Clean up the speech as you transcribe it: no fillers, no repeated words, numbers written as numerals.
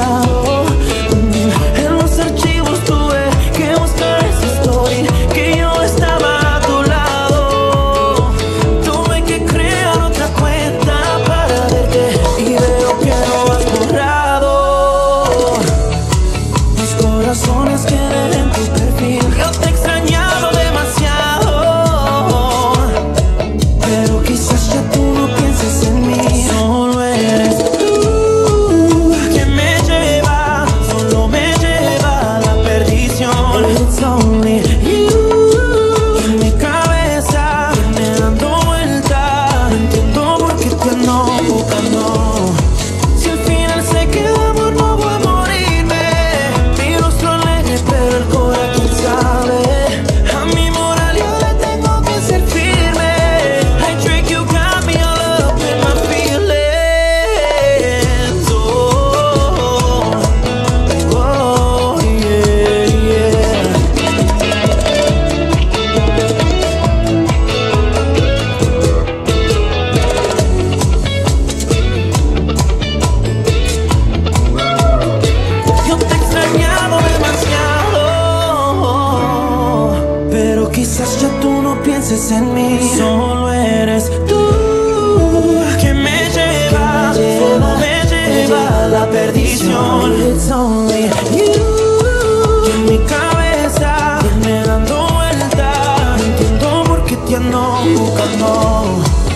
pasado. En los archivos tuve que buscar esa story que yo estaba a tu lado. Tuve que crear otra cuenta para verte y veo que no has borrado mis corazones que en tu perfil. Yo te he extrañado demasiado, pero quizás ya tú no pienses en mí. Solo eres tú que me lleva, solo me lleva a la perdición. It's only you en mi cabeza, me dando vuelta. No entiendo por qué te ando buscando. Si al final sé que el amor no voy a morirme, mi rostro alegre pero el corazón sabe. A mi moral yo le tengo que ser firme. I trick you, got me all up in my feelings. Oh, yeah, yeah. Yo te he extrañado demasiado, pero quizás ya tú no pienses en mí. Solo eres tú que me lleva, solo me lleva a la perdición. It's only you en mi cabeza, viene dando vuelta. No entiendo por qué te ando buscando.